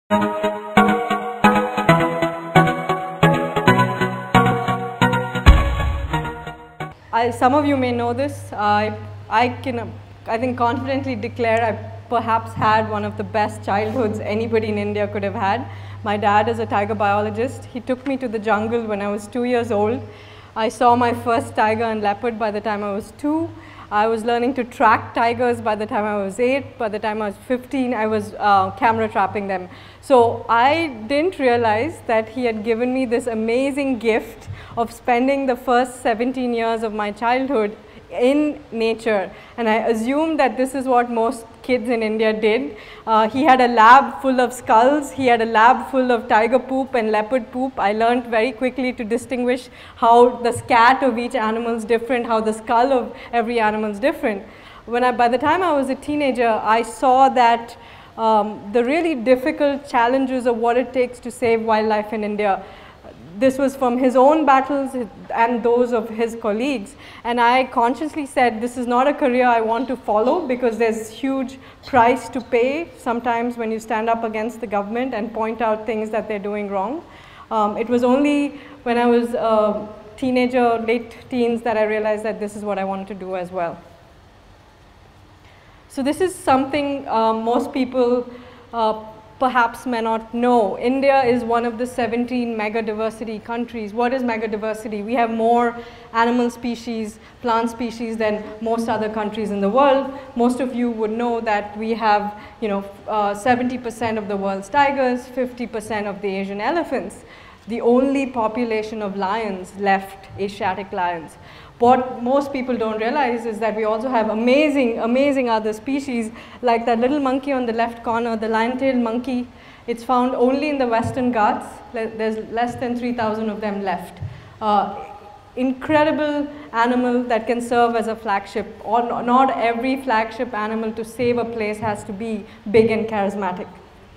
Some of you may know this. I think confidently declare I perhaps had one of the best childhoods anybody in India could have had. My dad is a tiger biologist. He took me to the jungle when I was 2 years old. I saw my first tiger and leopard by the time I was 2. I was learning to track tigers by the time I was 8. By the time I was 15, I was camera trapping them. So I didn't realize that he had given me this amazing gift of spending the first 17 years of my childhood in nature, and I assumed that this is what most kids in India did. He had a lab full of skulls, he had a lab full of tiger poop and leopard poop. I learned very quickly to distinguish how the scat of each animal is different, how the skull of every animal is different. By the time I was a teenager, I saw that the really difficult challenges of what it takes to save wildlife in India. This was from his own battles and those of his colleagues, and I consciously said this is not a career I want to follow, because there's huge price to pay sometimes when you stand up against the government and point out things that they're doing wrong. It was only when I was a teenager, late teens, that I realized that this is what I wanted to do as well. So this is something most people perhaps may not know. India is one of the 17 megadiversity countries. What is megadiversity? We have more animal species, plant species than most other countries in the world. Most of you would know that we have 70% of the world's tigers, 50% of the Asian elephants. The only population of lions left, Asiatic lions. What most people don't realize is that we also have amazing, amazing other species, like that little monkey on the left corner, the lion-tailed monkey. It's found only in the Western Ghats. There's less than 3,000 of them left. Incredible animal that can serve as a flagship. Not every flagship animal to save a place has to be big and charismatic.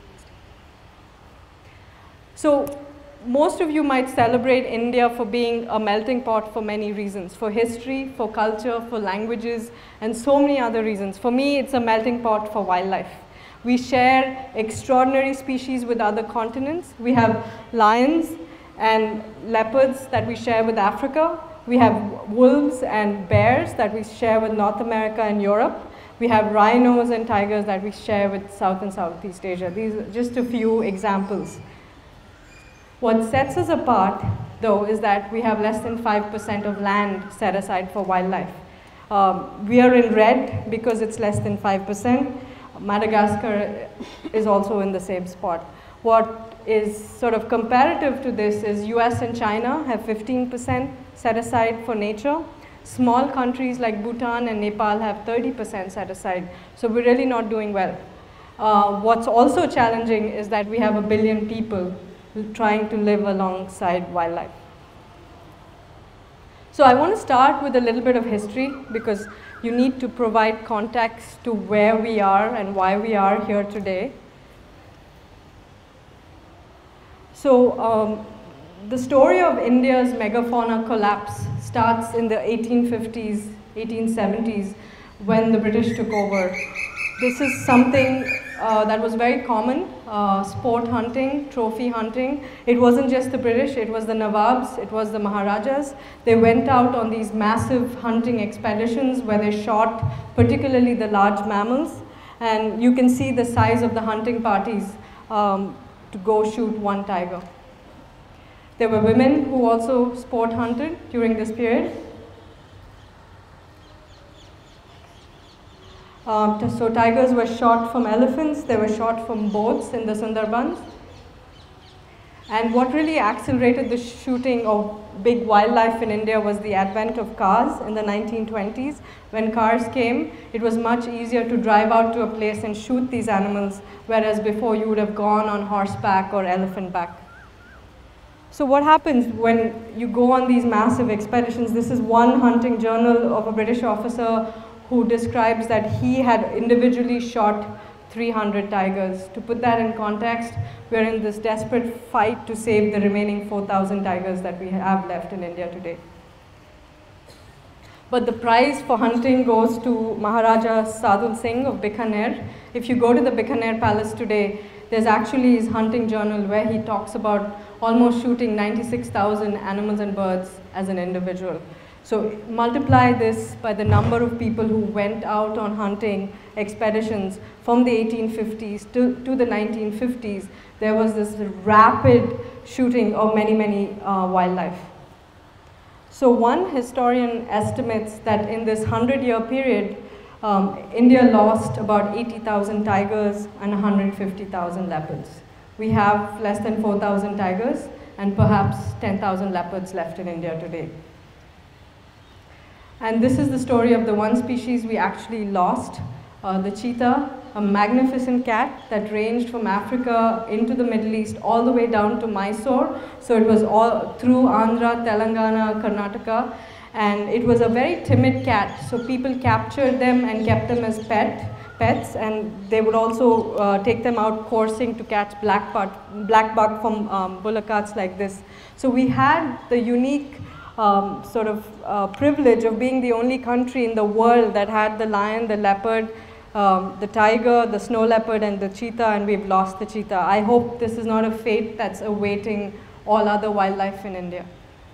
So, most of you might celebrate India for being a melting pot for many reasons, for history, for culture, for languages, and so many other reasons. For me, it's a melting pot for wildlife. We share extraordinary species with other continents. We have lions and leopards that we share with Africa. We have wolves and bears that we share with North America and Europe. We have rhinos and tigers that we share with South and Southeast Asia. These are just a few examples. What sets us apart, though, is that we have less than 5% of land set aside for wildlife. We are in red because it's less than 5%. Madagascar is also in the same spot. What is sort of comparative to this is US and China have 15% set aside for nature. Small countries like Bhutan and Nepal have 30% set aside. So we're really not doing well. What's also challenging is that we have 1 billion people trying to live alongside wildlife. So I want to start with a little bit of history, because you need to provide context to where we are and why we are here today. So the story of India's megafauna collapse starts in the 1850s, 1870s, when the British took over. This is something that was very common, sport hunting, trophy hunting. It wasn't just the British, it was the Nawabs, it was the Maharajas. They went out on these massive hunting expeditions where they shot particularly the large mammals, and you can see the size of the hunting parties to go shoot one tiger. There were women who also sport hunted during this period. So tigers were shot from elephants, they were shot from boats in the Sundarbans. And what really accelerated the shooting of big wildlife in India was the advent of cars in the 1920s. When cars came, it was much easier to drive out to a place and shoot these animals, whereas before you would have gone on horseback or elephant back. So what happens when you go on these massive expeditions? This is one hunting journal of a British officer who describes that he had individually shot 300 tigers. To put that in context, we're in this desperate fight to save the remaining 4,000 tigers that we have left in India today. But the prize for hunting goes to Maharaja Sadul Singh of Bikaner. If you go to the Bikaner Palace today, there's actually his hunting journal where he talks about almost shooting 96,000 animals and birds as an individual. So multiply this by the number of people who went out on hunting expeditions from the 1850s to the 1950s. There was this rapid shooting of many wildlife. So one historian estimates that in this 100-year period, India lost about 80,000 tigers and 150,000 leopards. We have less than 4,000 tigers and perhaps 10,000 leopards left in India today. And this is the story of the one species we actually lost, the cheetah, a magnificent cat that ranged from Africa into the Middle East all the way down to Mysore. So it was all through Andhra, Telangana, Karnataka. And it was a very timid cat, so people captured them and kept them as pets, and they would also take them out coursing to catch black buck from bullock carts like this. So we had the unique privilege of being the only country in the world that had the lion, the leopard, the tiger, the snow leopard, and the cheetah, and we've lost the cheetah. I hope this is not a fate that's awaiting all other wildlife in India.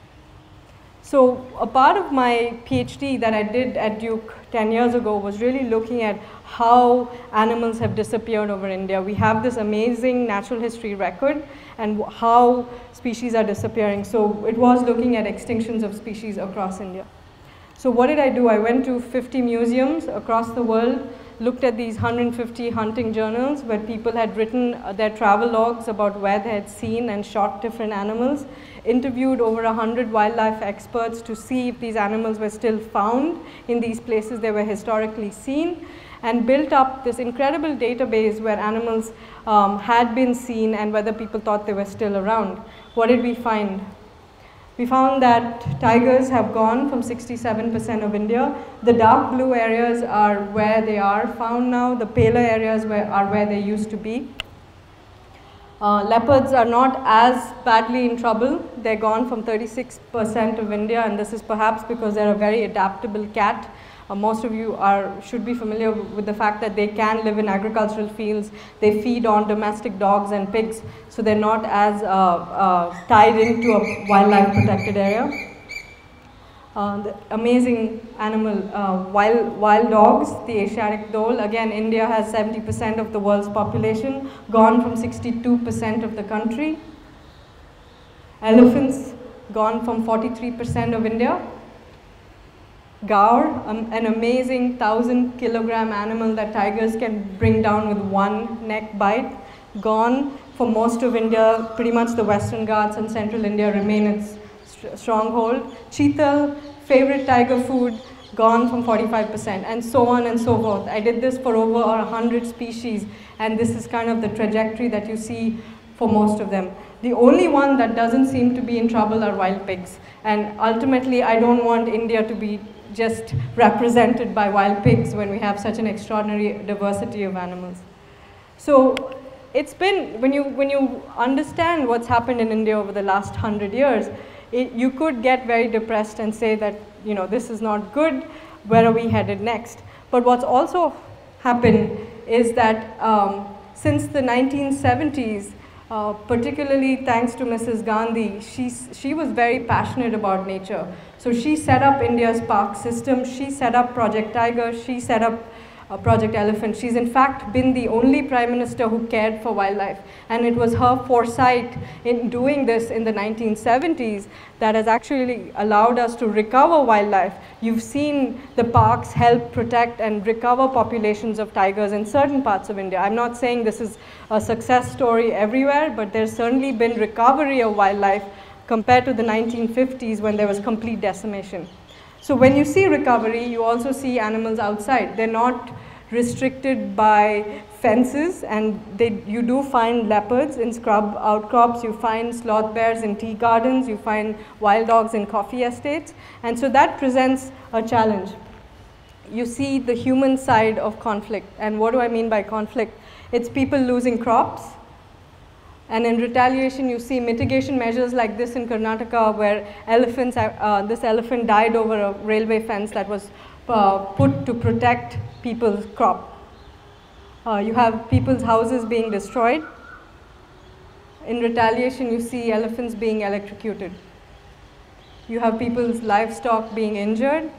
So a part of my PhD that I did at Duke 10 years ago was really looking at how animals have disappeared over India. We have this amazing natural history record and how species are disappearing. So it was looking at extinctions of species across India. So what did I do? I went to 50 museums across the world, looked at these 150 hunting journals where people had written their travel logs about where they had seen and shot different animals, interviewed over 100 wildlife experts to see if these animals were still found in these places they were historically seen, and built up this incredible database where animals had been seen and whether people thought they were still around. What did we find? We found that tigers have gone from 67% of India. The dark blue areas are where they are found now. The paler areas are where they used to be. Leopards are not as badly in trouble. They're gone from 36% of India, and this is perhaps because they're a very adaptable cat. Most of you should be familiar with the fact that they can live in agricultural fields. They feed on domestic dogs and pigs, so they're not as tied into a wildlife protected area. The amazing animal, wild dogs, the Asiatic dhole. Again, India has 70% of the world's population, gone from 62% of the country. Elephants, gone from 43% of India. Gaur, an amazing 1,000-kilogram animal that tigers can bring down with one neck bite, gone for most of India. Pretty much the Western Ghats and central India remain its stronghold. Cheetal, favorite tiger food, gone from 45%, and so on and so forth. I did this for over 100 species, and this is kind of the trajectory that you see for most of them. The only one that doesn't seem to be in trouble are wild pigs. And ultimately, I don't want India to be just represented by wild pigs when we have such an extraordinary diversity of animals. So it's been, when you understand what's happened in India over the last 100 years, you could get very depressed and say that, you know, this is not good, where are we headed next? But what's also happened is that since the 1970s, particularly thanks to Mrs. Gandhi, she was very passionate about nature. So she set up India's park system, she set up Project Tiger, she set up Project Elephant. She's in fact been the only Prime Minister who cared for wildlife. And it was her foresight in doing this in the 1970s that has actually allowed us to recover wildlife. You've seen the parks help protect and recover populations of tigers in certain parts of India. I'm not saying this is a success story everywhere, but there's certainly been recovery of wildlife compared to the 1950s when there was complete decimation. So when you see recovery, you also see animals outside. They're not restricted by fences, and you do find leopards in scrub outcrops, you find sloth bears in tea gardens, you find wild dogs in coffee estates, and so that presents a challenge. You see the human side of conflict, and what do I mean by conflict? It's people losing crops, and in retaliation you see mitigation measures like this in Karnataka where elephants, this elephant died over a railway fence that was put to protect people's crop. You have people's houses being destroyed. in retaliation, you see elephants being electrocuted. You have people's livestock being injured,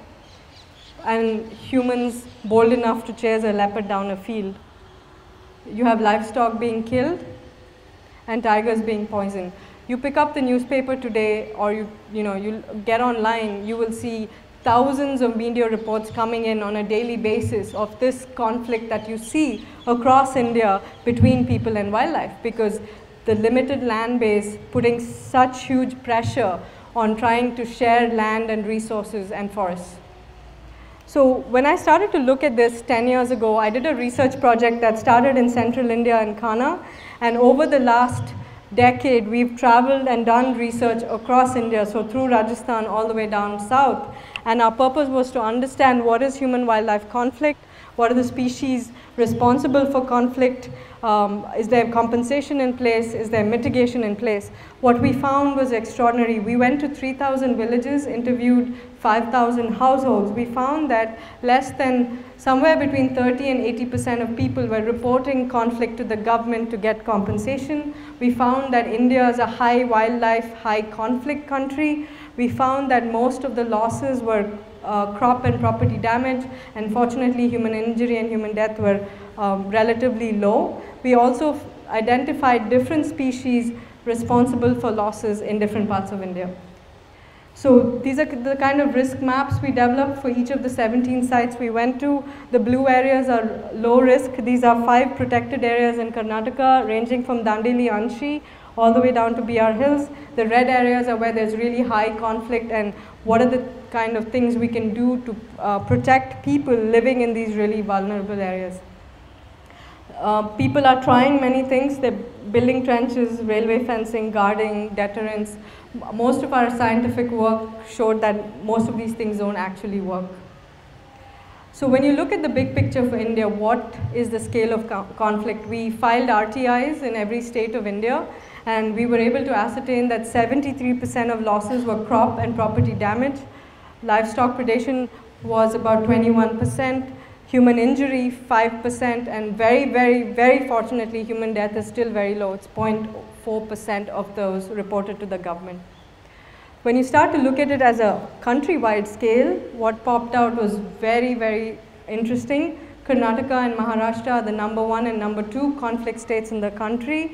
and humans bold enough to chase a leopard down a field. You have livestock being killed and tigers being poisoned. You pick up the newspaper today, or you get online, you will see thousands of media reports coming in on a daily basis of this conflict that you see across India between people and wildlife, because the limited land base putting such huge pressure on trying to share land and resources and forests. So when I started to look at this 10 years ago, I did a research project that started in central India in Kanha, and over the last decade, we've traveled and done research across India, so through Rajasthan all the way down south. And our purpose was to understand what is human-wildlife conflict, what are the species responsible for conflict, is there compensation in place, is there mitigation in place. What we found was extraordinary. We went to 3,000 villages, interviewed 5,000 households. We found that less than somewhere between 30 and 80% of people were reporting conflict to the government to get compensation. We found that India is a high wildlife, high conflict country. We found that most of the losses were crop and property damage, and fortunately human injury and human death were relatively low. We also identified different species responsible for losses in different parts of India. So these are the kind of risk maps we developed for each of the 17 sites we went to. The blue areas are low risk. These are 5 protected areas in Karnataka, ranging from Dandeli, Anshi, all the way down to BR Hills. The red areas are where there's really high conflict, and what are the kind of things we can do to protect people living in these really vulnerable areas. People are trying many things. They're building trenches, railway fencing, guarding, deterrence. Most of our scientific work showed that most of these things don't actually work. So when you look at the big picture for India, what is the scale of conflict? We filed RTIs in every state of India, and we were able to ascertain that 73% of losses were crop and property damage. Livestock predation was about 21%. Human injury, 5%, and very fortunately, human death is still very low. It's 0.4% of those reported to the government. When you start to look at it as a countrywide scale, what popped out was very interesting. Karnataka and Maharashtra are the #1 and #2 conflict states in the country.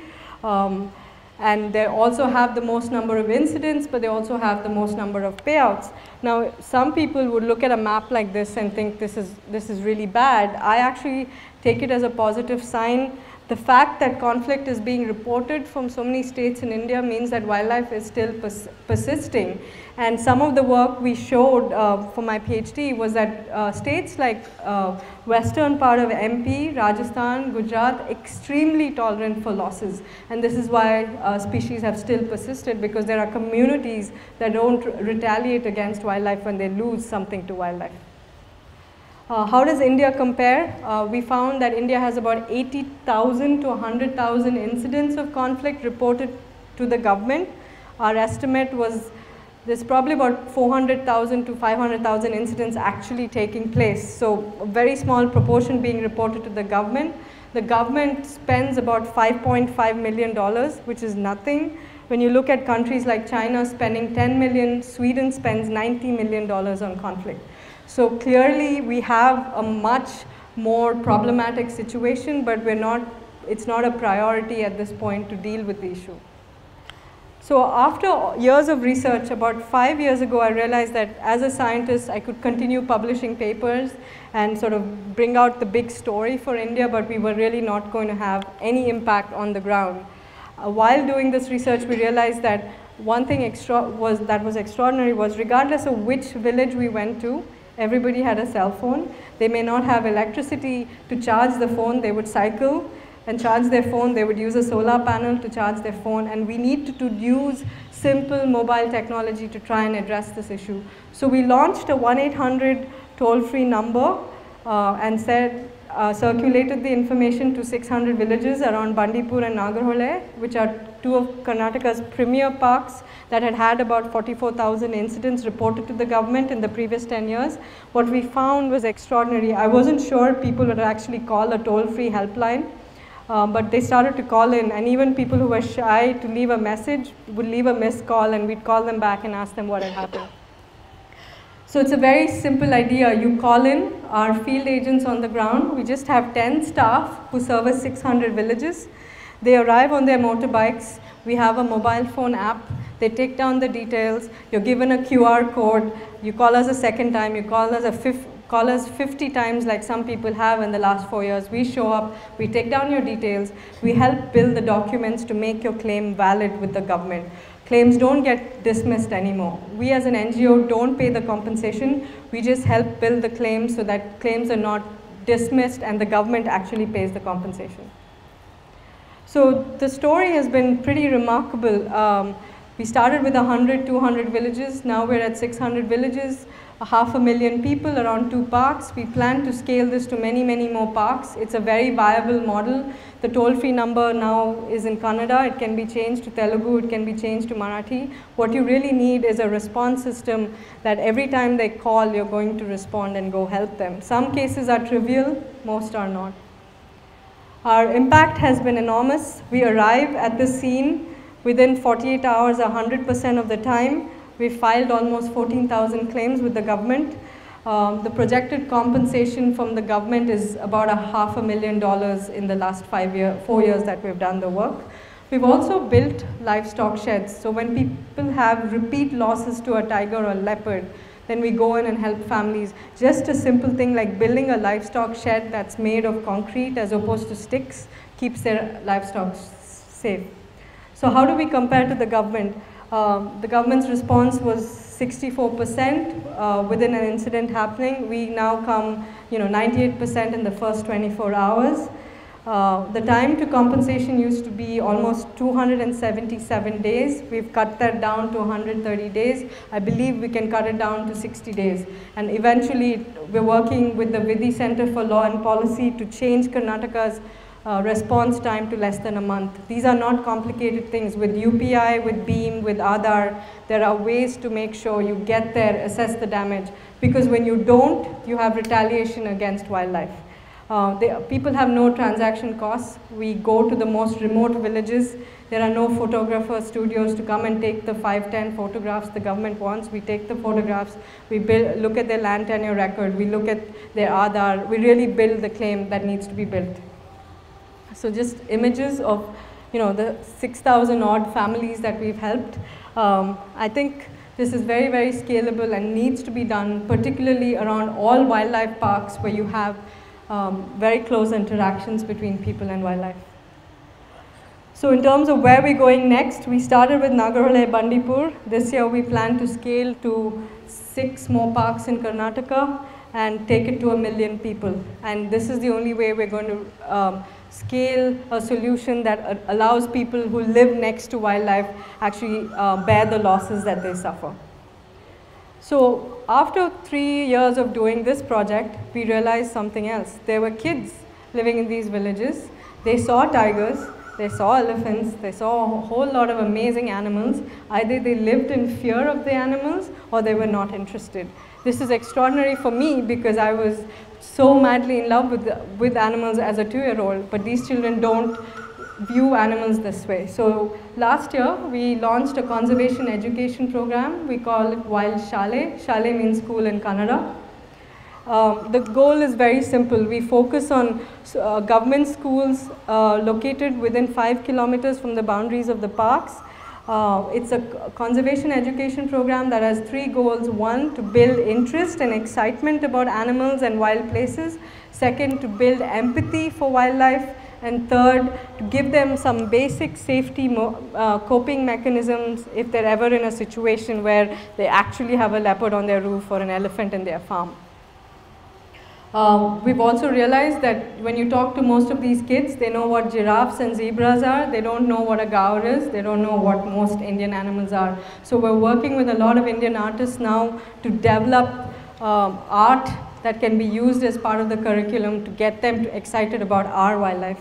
And they also have the most number of incidents, but they also have the most number of payouts. Now, some people would look at a map like this and think this is really bad. I actually take it as a positive sign. The fact that conflict is being reported from so many states in India means that wildlife is still persisting. And some of the work we showed for my PhD was that states like western part of MP, Rajasthan, Gujarat, extremely tolerant for losses. And this is why species have still persisted, because there are communities that don't retaliate against wildlife when they lose something to wildlife. How does India compare? We found that India has about 80,000 to 100,000 incidents of conflict reported to the government. Our estimate was there's probably about 400,000 to 500,000 incidents actually taking place. So a very small proportion being reported to the government. The government spends about $5.5 million, which is nothing. When you look at countries like China spending 10 million, Sweden spends $90 million on conflict. So clearly we have a much more problematic situation, but it's not a priority at this point to deal with the issue. So after years of research, about 5 years ago, I realized that as a scientist, I could continue publishing papers and sort of bring out the big story for India, but we were really not going to have any impact on the ground. While doing this research, we realized that one thing that was extraordinary was regardless of which village we went to, everybody had a cell phone. They may not have electricity to charge the phone. They would cycle and charge their phone. They would use a solar panel to charge their phone. And we need to use simple mobile technology to try and address this issue. So we launched a 1-800 toll-free number and circulated the information to 600 villages around Bandipur and Nagarhole, which are two of Karnataka's premier parks that had about 44,000 incidents reported to the government in the previous 10 years. What we found was extraordinary. I wasn't sure people would actually call a toll-free helpline. But they started to call in, and even people who were shy to leave a message would leave a missed call, and we'd call them back and ask them what had happened. So it's a very simple idea. You call in our field agents on the ground. We just have 10 staff who service 600 villages. They arrive on their motorbikes. We have a mobile phone app. They take down the details. You're given a QR code. You call us a second time. You call us 50 times like some people have in the last 4 years. We show up. We take down your details. We help build the documents to make your claim valid with the government. Claims don't get dismissed anymore. We as an NGO don't pay the compensation. We just help build the claims so that claims are not dismissed and the government actually pays the compensation. So the story has been pretty remarkable. We started with 100, 200 villages. Now we're at 600 villages, 500,000 people, around 2 parks. We plan to scale this to many, many more parks. It's a very viable model. The toll-free number now is in Kannada. It can be changed to Telugu. It can be changed to Marathi. What you really need is a response system that every time they call, you're going to respond and go help them. Some cases are trivial, most are not. Our impact has been enormous. We arrive at the scene within 48 hours, 100% of the time. We filed almost 14,000 claims with the government. The projected compensation from the government is about $500,000 in the last 4 years that we've done the work. We've also built livestock sheds. So when people have repeat losses to a tiger or a leopard, then we go in and help families. Just a simple thing like building a livestock shed that's made of concrete as opposed to sticks keeps their livestock safe. So how do we compare to the government? The government's response was 64% within an incident happening. We now come 98% in the first 24 hours. The time to compensation used to be almost 277 days. We've cut that down to 130 days. I believe we can cut it down to 60 days. And eventually, we're working with the Vidhi Center for Law and Policy to change Karnataka's response time to less than a month. These are not complicated things. With UPI, with BEAM, with Aadhaar, there are ways to make sure you get there, assess the damage. Because when you don't, you have retaliation against wildlife. People have no transaction costs. We go to the most remote villages. There are no photographer studios to come and take the 5-10 photographs the government wants. We take the photographs, we look at their land tenure record, we look at their Aadhaar, we really build the claim that needs to be built. So just images of the 6,000 odd families that we've helped. I think this is very, very scalable and needs to be done, particularly around all wildlife parks where you have very close interactions between people and wildlife. So in terms of where we're going next, we started with Nagarhole Bandipur. This year we plan to scale to 6 more parks in Karnataka and take it to 1 million people. And this is the only way we're going to scale a solution that allows people who live next to wildlife actually bear the losses that they suffer. So after 3 years of doing this project, we realized something else. There were kids living in these villages. They saw tigers, they saw elephants, they saw a whole lot of amazing animals. Either they lived in fear of the animals or they were not interested. This is extraordinary for me because I was so madly in love with animals as a 2-year-old, but these children don't view animals this way. So last year, we launched a conservation education program. We call it Wild Shale. Shale means school in Kannada. The goal is very simple. We focus on government schools located within 5 kilometers from the boundaries of the parks. It's a conservation education program that has 3 goals. 1, to build interest and excitement about animals and wild places. 2, to build empathy for wildlife. And 3, to give them some basic safety coping mechanisms if they're ever in a situation where they actually have a leopard on their roof or an elephant in their farm. We've also realized that when you talk to most of these kids, they know what giraffes and zebras are. They don't know what a gaur is. They don't know what most Indian animals are. So we're working with a lot of Indian artists now to develop art that can be used as part of the curriculum to get them excited about our wildlife.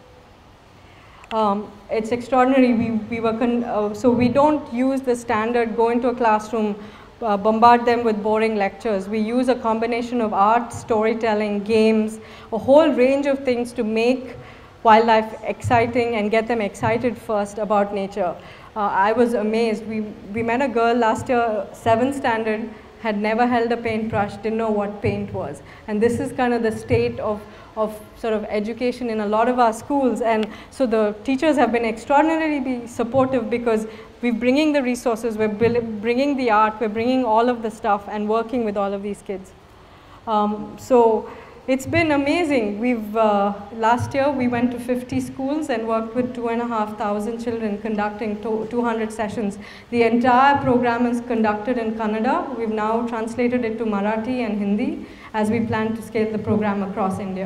It's extraordinary. So we don't use the standard go into a classroom, bombard them with boring lectures. We use a combination of art, storytelling, games, a whole range of things to make wildlife exciting and get them excited first about nature. I was amazed. We met a girl last year, 7th standard, had never held a paintbrush, didn't know what paint was. And this is kind of the state of sort of education in a lot of our schools. And so the teachers have been extraordinarily supportive because we're bringing the resources, we're bringing the art, we're bringing all of the stuff and working with all of these kids. So it's been amazing. Last year we went to 50 schools and worked with 2,500 children conducting 200 sessions. The entire program is conducted in Kannada. We've now translated it to Marathi and Hindi as we plan to scale the program across India.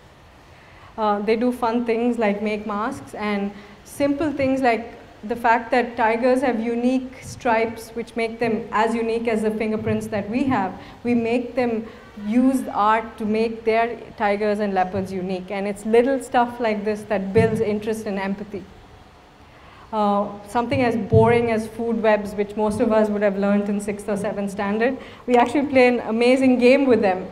They do fun things like make masks and simple things like the fact that tigers have unique stripes which make them as unique as the fingerprints that we have. We make them use art to make their tigers and leopards unique, and it's little stuff like this that builds interest and empathy. Something as boring as food webs, which most of us would have learned in 6th or 7th standard, we actually play an amazing game with them.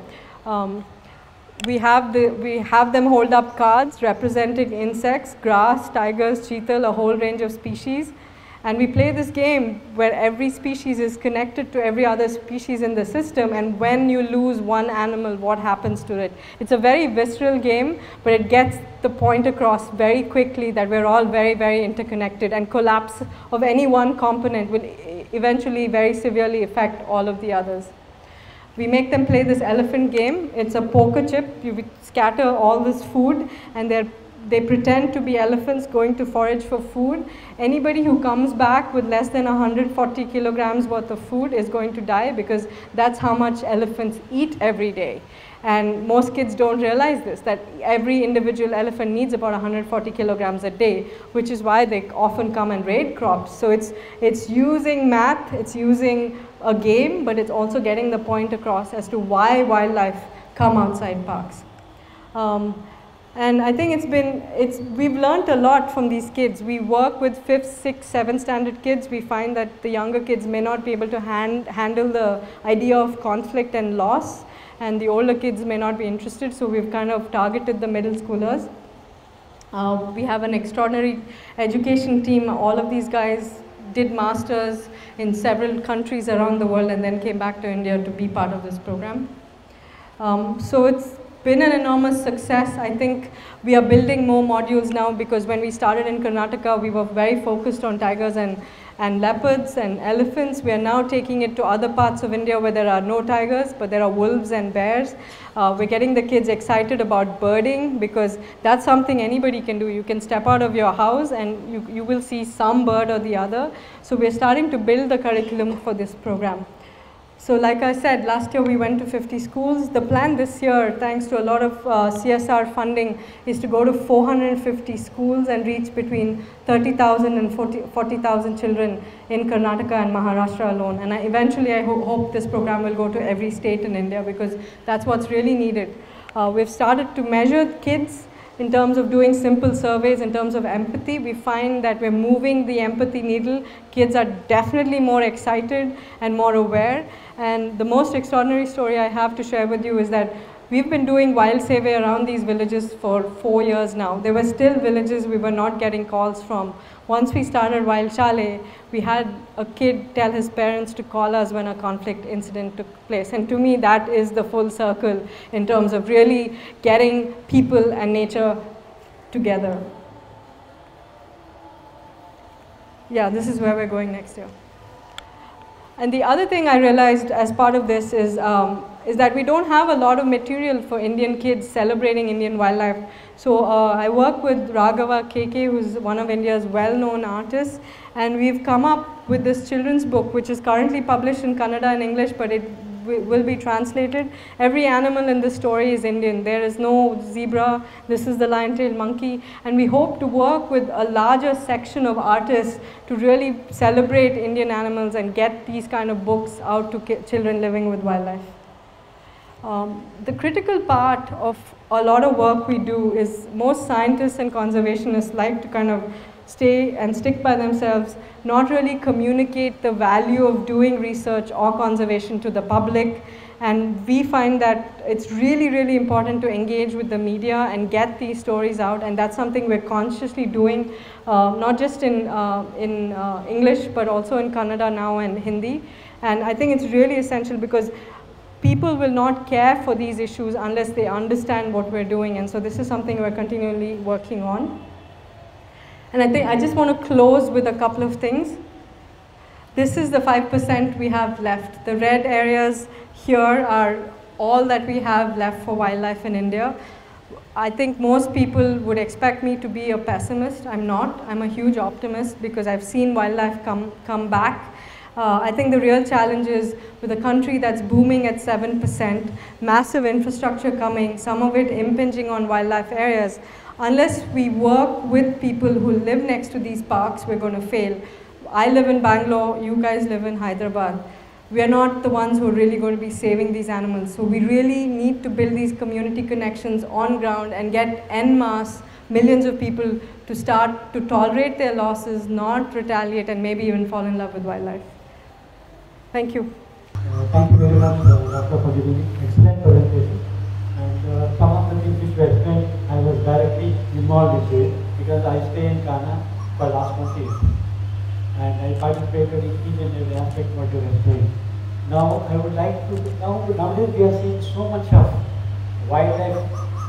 We have them hold up cards representing insects, grass, tigers, cheetal, a whole range of species. And we play this game where every species is connected to every other species in the system, and when you lose one animal, what happens to it? It's a very visceral game, but it gets the point across very quickly that we're all very, very interconnected, and collapse of any one component will eventually very severely affect all of the others. We make them play this elephant game. It's a poker chip. You scatter all this food, and they pretend to be elephants going to forage for food. Anybody who comes back with less than 140 kilograms worth of food is going to die, because that's how much elephants eat every day. And most kids don't realize this, that every individual elephant needs about 140 kilograms a day, which is why they often come and raid crops. So it's using math, it's using a game, but it's also getting the point across as to why wildlife come outside parks. And I think we've learned a lot from these kids. We work with 5th, 6th, 7th standard kids. We find that the younger kids may not be able to handle the idea of conflict and loss, and the older kids may not be interested, so we've kind of targeted the middle schoolers. We have an extraordinary education team. All of these guys did masters in several countries around the world and then came back to India to be part of this program. So it's been an enormous success. I think we are building more modules now, because when we started in Karnataka, we were very focused on tigers and leopards and elephants. We are now taking it to other parts of India where there are no tigers, but there are wolves and bears. We're getting the kids excited about birding, because that's something anybody can do. You can step out of your house and you will see some bird or the other. So we're starting to build the curriculum for this program. So like I said, last year we went to 50 schools. The plan this year, thanks to a lot of CSR funding, is to go to 450 schools and reach between 30,000 and 40,000 children in Karnataka and Maharashtra alone. And eventually I hope this program will go to every state in India, because that's what's really needed. We've started to measure kids in terms of doing simple surveys, in terms of empathy. We find that we're moving the empathy needle. Kids are definitely more excited and more aware. And the most extraordinary story I have to share with you is that we've been doing wild survey around these villages for 4 years now. There were still villages we were not getting calls from. Once we started Wild Chalet, we had a kid tell his parents to call us when a conflict incident took place. And to me, that is the full circle in terms of really getting people and nature together. Yeah, this is where we're going next year. And the other thing I realized as part of this is that we don't have a lot of material for Indian kids celebrating Indian wildlife. So I work with Raghava KK, who's one of India's well-known artists, and we've come up with this children's book, which is currently published in Kannada and English, but it will be translated. Every animal in this story is Indian. There is no zebra. This is the lion-tailed monkey. And we hope to work with a larger section of artists to really celebrate Indian animals and get these kind of books out to children living with wildlife. The critical part of a lot of work we do is most scientists and conservationists like to kind of stay and stick by themselves, not really communicate the value of doing research or conservation to the public, And we find that it's really, really important to engage with the media and get these stories out, and that's something we're consciously doing, not just in English, but also in Kannada now and Hindi. And I think it's really essential because people will not care for these issues unless they understand what we're doing, and so this is something we're continually working on. And I think I just want to close with a couple of things. This is the 5% we have left. The red areas here are all that we have left for wildlife in India. I think most people would expect me to be a pessimist. I'm not. I'm a huge optimist because I've seen wildlife come back. I think the real challenge is with a country that's booming at 7%, massive infrastructure coming, some of it impinging on wildlife areas. Unless we work with people who live next to these parks, we're going to fail. I live in Bangalore, you guys live in Hyderabad. We are not the ones who are really going to be saving these animals. So we really need to build these community connections on ground and get en masse millions of people to start to tolerate their losses, not retaliate, and maybe even fall in love with wildlife. Thank you. Thank you very much, Doctor, for giving excellent presentation. And some of the things which were explained, I was directly involved in it because I stay in Ghana for last 20 years. And I participated in each and every aspect what you explained. Now I would like to, nowadays we are seeing so much of wildlife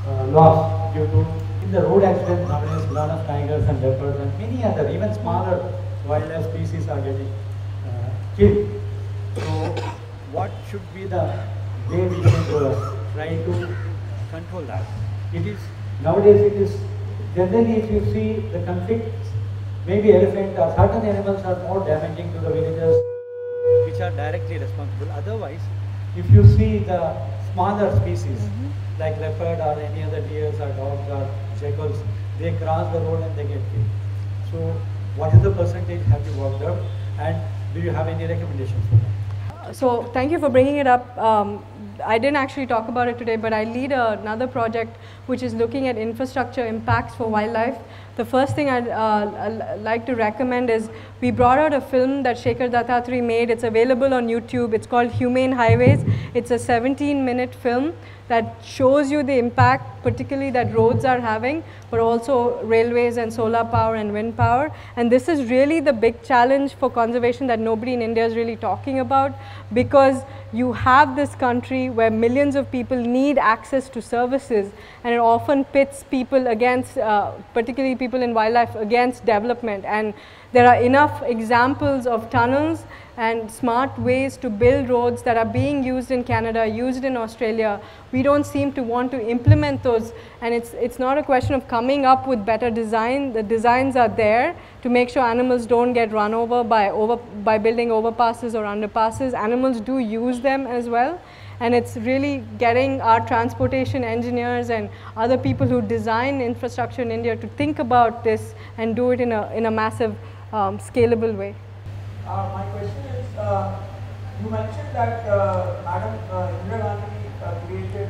loss due to, in the road accidents nowadays, a lot of tigers and leopards and many other, even smaller wildlife species are getting killed. So what should be the way we can try to control that? It is, nowadays it is, generally if you see the conflicts, maybe elephant or certain animals are more damaging to the villagers which are directly responsible. Otherwise, if you see the smaller species like leopard or any other deers or dogs or jackals, they cross the road and they get killed. So what is the percentage have you worked out, and do you have any recommendations for that? So thank you for bringing it up. I didn't actually talk about it today, but I lead another project which is looking at infrastructure impacts for wildlife. The first thing I'd like to recommend is we brought out a film that Shekhar Dattatri made. It's available on YouTube. It's called Humane Highways. It's a 17-minute film that shows you the impact, particularly that roads are having, but also railways and solar power and wind power. And this is really the big challenge for conservation that nobody in India is really talking about, because you have this country where millions of people need access to services, and it often pits people against, particularly people in wildlife, against development. And there are enough examples of tunnels and smart ways to build roads that are being used in Canada, used in Australia. We don't seem to want to implement those, and it's not a question of coming up with better design. The designs are there to make sure animals don't get run over by building overpasses or underpasses. Animals do use them as well, and it's really getting our transportation engineers and other people who design infrastructure in India to think about this and do it in a massive, scalable way. My question is, you mentioned that Madam Indira Gandhi created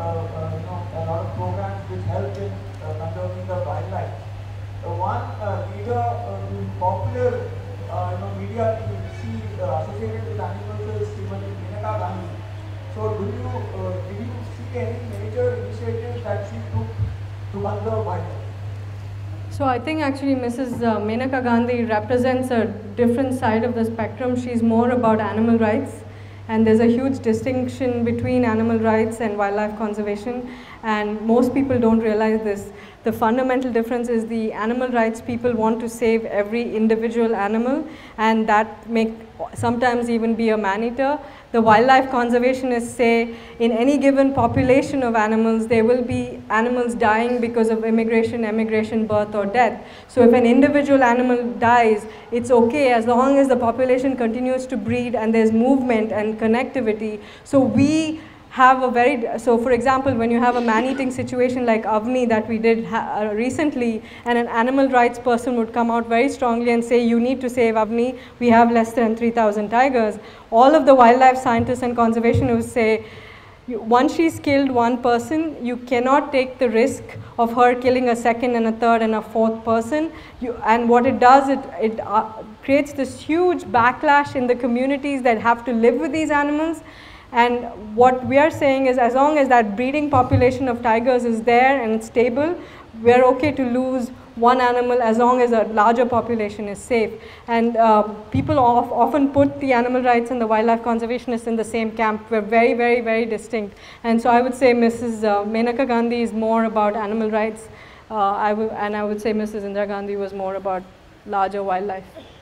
a lot of programs which help in conserving the wildlife. One leader in popular media you see associated with animals is Srimati Maneka Gandhi. So did you see any major initiatives that she took to conserve wildlife? So I think actually Mrs. Maneka Gandhi represents a different side of the spectrum. She's more about animal rights, and there's a huge distinction between animal rights and wildlife conservation, and most people don't realize this. The fundamental difference is the animal rights people want to save every individual animal, and that may sometimes even be a man-eater. The wildlife conservationists say in any given population of animals, there will be animals dying because of immigration, emigration, birth or death. So if an individual animal dies, it's okay as long as the population continues to breed and there's movement and connectivity. So we have so for example, when you have a man-eating situation like Avni that we did recently, and an animal rights person would come out very strongly and say, you need to save Avni, we have less than 3,000 tigers. All of the wildlife scientists and conservationists say, once she's killed one person, you cannot take the risk of her killing a second and a third and a fourth person. And what it does, it creates this huge backlash in the communities that have to live with these animals. And what we are saying is, as long as that breeding population of tigers is there and it's stable, we're okay to lose one animal as long as a larger population is safe. And people often put the animal rights and the wildlife conservationists in the same camp. We're very, very, very distinct. And so I would say Mrs. Menaka Gandhi is more about animal rights, and I would say Mrs. Indira Gandhi was more about larger wildlife.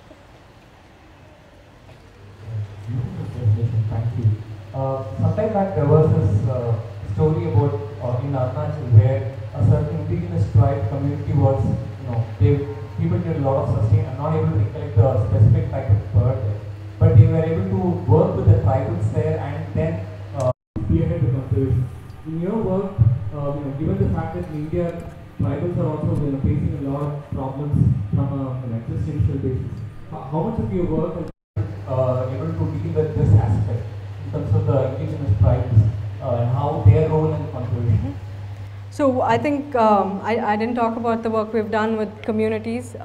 Thank you. Sometime back there was this story about in Arunachal where a certain indigenous tribe community was, people did a lot of sustain and not able to recollect the specific type of bird there. But they were able to work with the tribals there and then spearhead the conservation. In your work, given the fact that in India tribals are also facing a lot of problems from an existential basis, how much of your work is able to deal with this aspect in terms of the indigenous tribes and how their role in conservation? So I think I didn't talk about the work we've done with communities.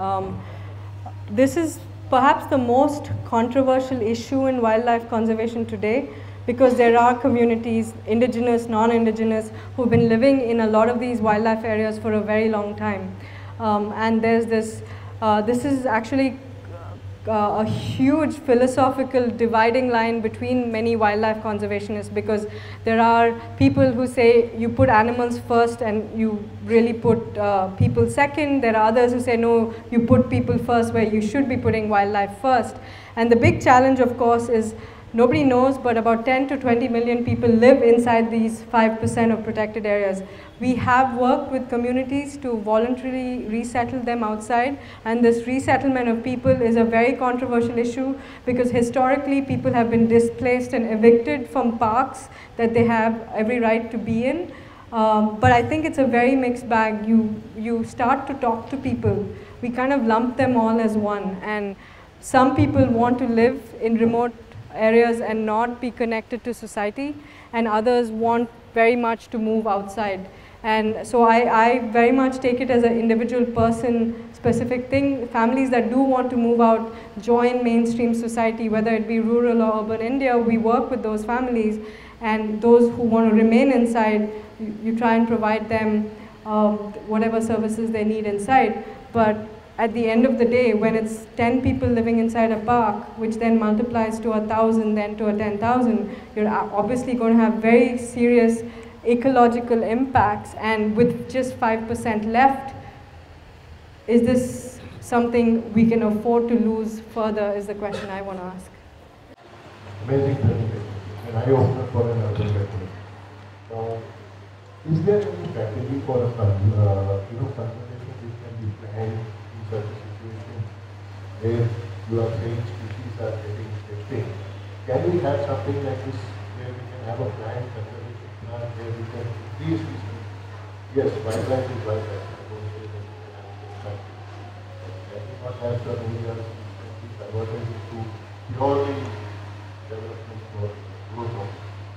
This is perhaps the most controversial issue in wildlife conservation today, because there are communities, indigenous, non-indigenous, who've been living in a lot of these wildlife areas for a very long time. And there's this is actually a huge philosophical dividing line between many wildlife conservationists, because there are people who say you put animals first and you really put people second. There are others who say no, you put people first where you should be putting wildlife first. And the big challenge, of course, is nobody knows, but about 10 to 20 million people live inside these 5% of protected areas. We have worked with communities to voluntarily resettle them outside, and this resettlement of people is a very controversial issue, because historically people have been displaced and evicted from parks that they have every right to be in. But I think it's a very mixed bag. You start to talk to people. We kind of lump them all as one, and some people want to live in remote areas and not be connected to society, and others want very much to move outside. And so I very much take it as an individual person specific thing. Families that do want to move out, join mainstream society, whether it be rural or urban India, we work with those families, and those who want to remain inside, you try and provide them whatever services they need inside. But at the end of the day, when it's 10 people living inside a park, which then multiplies to 1,000, then to 10,000, you're obviously going to have very serious ecological impacts. And with just 5% left, is this something we can afford to lose further, is the question I want to ask. Amazing presentation, and I open for an urban resident. Now, is there any strategy for a conservation which can be planned in such a situation where you are saying species are getting extinct? Can we have something like this where we can have a planned conservation plan where we can increase these species? Yes, wildlife is wildlife. I don't say that we can have it, but can we not have some areas which can be converted into purely development for growth?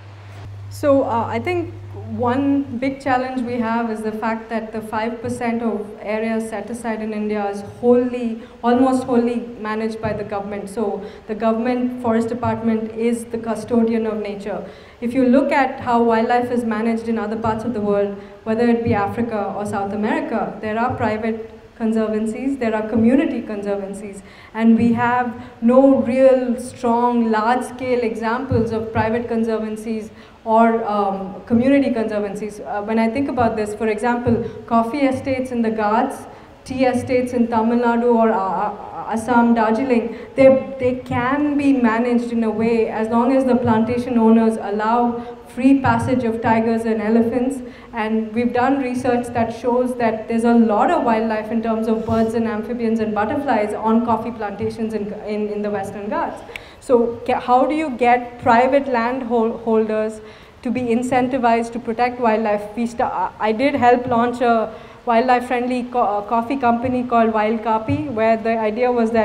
So I think one big challenge we have is the fact that the 5% of areas set aside in India is almost wholly managed by the government. So the government forest department is the custodian of nature. If you look at how wildlife is managed in other parts of the world, whether it be Africa or South America, there are private conservancies, there are community conservancies, and we have no real strong large-scale examples of private conservancies or community conservancies. When I think about this, for example, coffee estates in the Ghats, tea estates in Tamil Nadu or Assam, Darjeeling, they can be managed in a way as long as the plantation owners allow free passage of tigers and elephants. And we've done research that shows that there's a lot of wildlife in terms of birds and amphibians and butterflies on coffee plantations in the Western Ghats. So how do you get private landholders to be incentivized to protect wildlife? I did help launch a wildlife-friendly coffee company called Wild Kapi, where the idea was that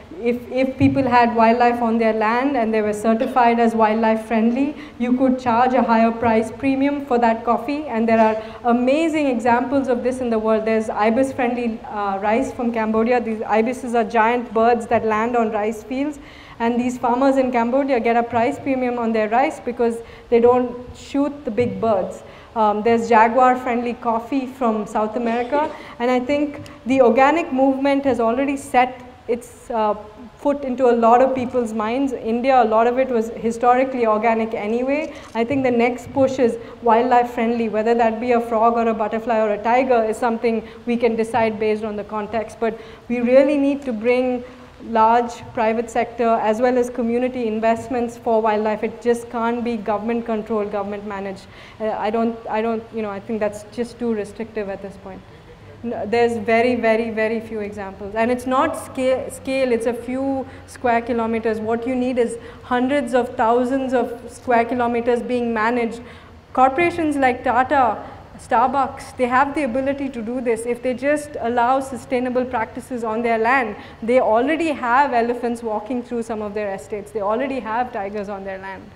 if people had wildlife on their land and they were certified as wildlife friendly, you could charge a higher price premium for that coffee. And there are amazing examples of this in the world. There's ibis friendly rice from Cambodia. These ibises are giant birds that land on rice fields. And these farmers in Cambodia get a price premium on their rice because they don't shoot the big birds. There's jaguar-friendly coffee from South America. And I think the organic movement has already set its foot into a lot of people's minds. India, a lot of it was historically organic anyway. I think the next push is wildlife-friendly, whether that be a frog or a butterfly or a tiger is something we can decide based on the context. But we really need to bring large private sector as well as community investments for wildlife. It just can't be government controlled, government managed. I think that's just too restrictive at this point. No, there's very few examples, and it's not scale, it's a few square kilometers. What you need is hundreds of thousands of square kilometers being managed. Corporations like Tata, Starbucks, they have the ability to do this. If they just allow sustainable practices on their land, they already have elephants walking through some of their estates. They already have tigers on their land.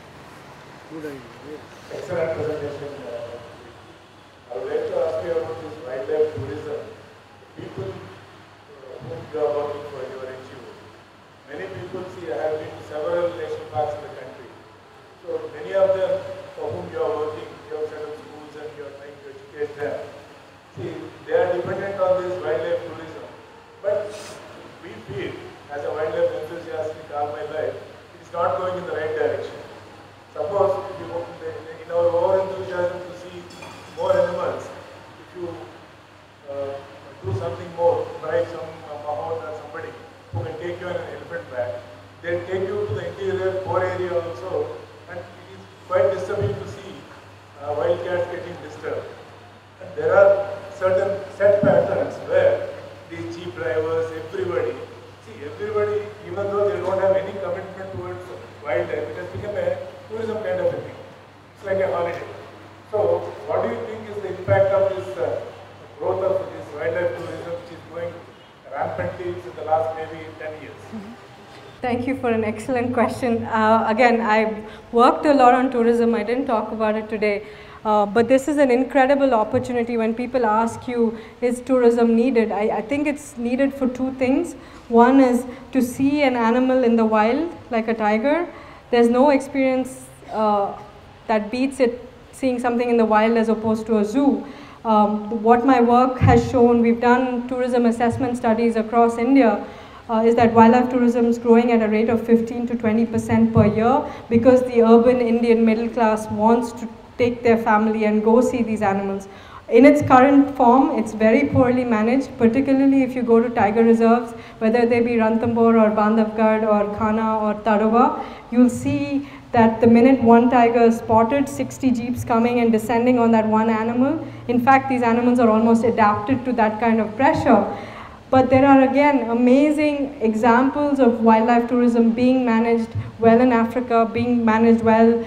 Excellent presentation. I would like to ask you about this wildlife tourism. People whom you are working for your NGO. Many people see, I have been to several national parks in the country. So many of them for whom you are working, you have set up schools and you are trying to educate them. See, they are dependent on this wildlife tourism. But we feel, as a wildlife enthusiast all my life, it's not going in the right direction. Suppose in our over-enthusiasm to see more animals, if you do something more, bribe some Mahmoud or somebody who can take you on an elephant track, they'll take you to the interior poor area also, and it is quite disturbing to see wildcats getting disturbed. And there are certain set patterns where these jeep drivers, everybody, even though they don't have any commitment towards wildlife, it has become a tourism kind of a thing. It's like a holiday. So, what do you think is the impact of this growth of this wildlife tourism, which is going rampantly in the last maybe 10 years? Thank you for an excellent question. Again, I've worked a lot on tourism. I didn't talk about it today. But this is an incredible opportunity. When people ask you, is tourism needed? I think it's needed for two things. One is to see an animal in the wild, like a tiger. There's no experience that beats it, seeing something in the wild as opposed to a zoo. What my work has shown, we've done tourism assessment studies across India, is that wildlife tourism is growing at a rate of 15 to 20% per year because the urban Indian middle class wants to take their family and go see these animals. In its current form, it's very poorly managed, particularly if you go to tiger reserves, whether they be Ranthambore or Bandhavgarh or Khana or Tadoba, you'll see that the minute one tiger is spotted, 60 jeeps coming and descending on that one animal. In fact, these animals are almost adapted to that kind of pressure. But there are again amazing examples of wildlife tourism being managed well in Africa, being managed well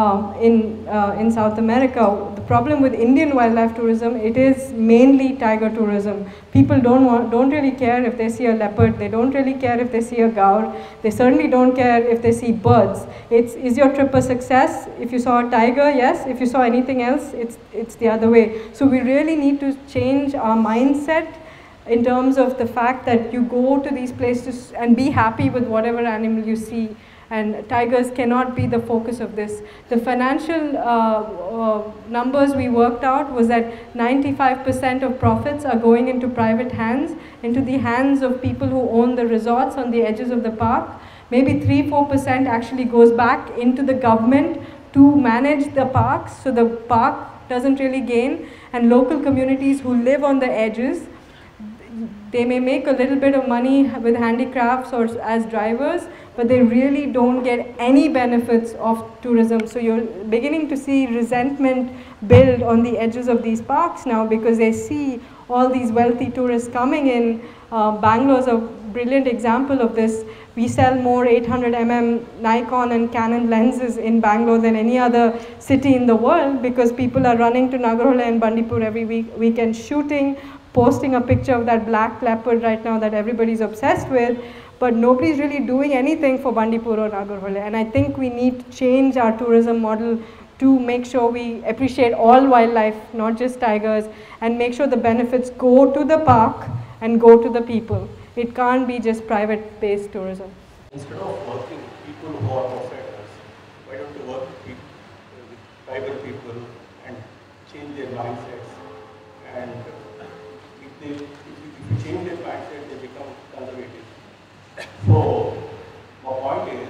in South America. The problem with Indian wildlife tourism, it is mainly tiger tourism. People don't really care if they see a leopard. They don't really care if they see a gaur. They certainly don't care if they see birds. Is your trip a success? If you saw a tiger, yes. If you saw anything else, it's the other way. So we really need to change our mindset in terms of the fact that you go to these places and be happy with whatever animal you see. And tigers cannot be the focus of this. The financial numbers we worked out was that 95% of profits are going into private hands, into the hands of people who own the resorts on the edges of the park. Maybe 3–4% actually goes back into the government to manage the parks, so the park doesn't really gain. And local communities who live on the edges, they may make a little bit of money with handicrafts or as drivers, but they really don't get any benefits of tourism. So you're beginning to see resentment build on the edges of these parks now because they see all these wealthy tourists coming in. Bangalore's a brilliant example of this. We sell more 800mm Nikon and Canon lenses in Bangalore than any other city in the world because people are running to Nagarola and Bandipur every weekend shooting, posting a picture of that black leopard right now that everybody's obsessed with. but nobody's really doing anything for Bandipur or Nagarhole. And I think we need to change our tourism model to make sure we appreciate all wildlife, not just tigers, and make sure the benefits go to the park and go to the people. It can't be just private-based tourism. Instead of working with people who are outsiders, why don't you work with tribal people and change their mindsets? And if you change their mindset, they become conservative. So my point is,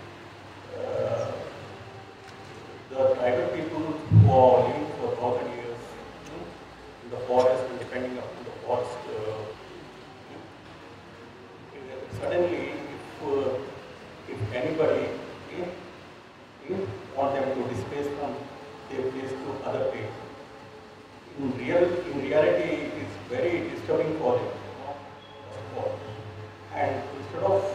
the tribal people who are living for 1,000 years in the forest and depending on the forest, suddenly if anybody want them to displace from their place to other place, in reality it's very disturbing for them, and instead of